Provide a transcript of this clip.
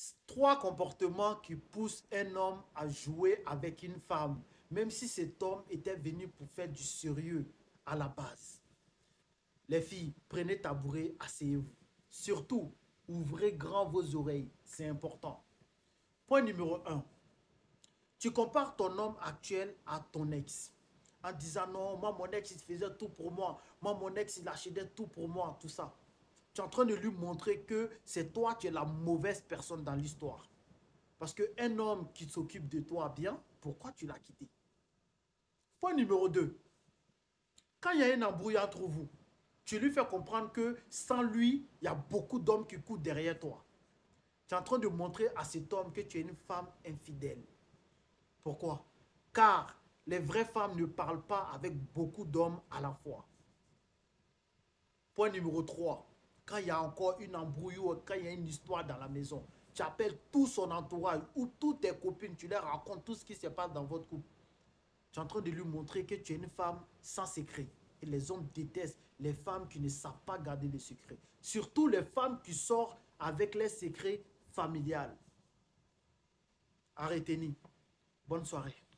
3 comportements qui poussent un homme à jouer avec une femme, même si cet homme était venu pour faire du sérieux à la base. Les filles, prenez tabouret, asseyez-vous. Surtout, ouvrez grand vos oreilles, c'est important. Point numéro 1. Tu compares ton homme actuel à ton ex. En disant non, moi mon ex il faisait tout pour moi. Moi mon ex il achetait tout pour moi, tout ça. Tu es en train de lui montrer que c'est toi qui es la mauvaise personne dans l'histoire. Parce qu'un homme qui s'occupe de toi bien, pourquoi tu l'as quitté? Point numéro 2. Quand il y a un embrouille entre vous, tu lui fais comprendre que sans lui, il y a beaucoup d'hommes qui courent derrière toi. Tu es en train de montrer à cet homme que tu es une femme infidèle. Pourquoi? Car les vraies femmes ne parlent pas avec beaucoup d'hommes à la fois. Point numéro 3. Quand il y a encore une embrouille ou quand il y a une histoire dans la maison, tu appelles tout son entourage ou toutes tes copines, tu leur racontes tout ce qui se passe dans votre couple. Tu es en train de lui montrer que tu es une femme sans secret. Et les hommes détestent les femmes qui ne savent pas garder les secrets. Surtout les femmes qui sortent avec les secrets familiales. Arrêtez-nous. Bonne soirée.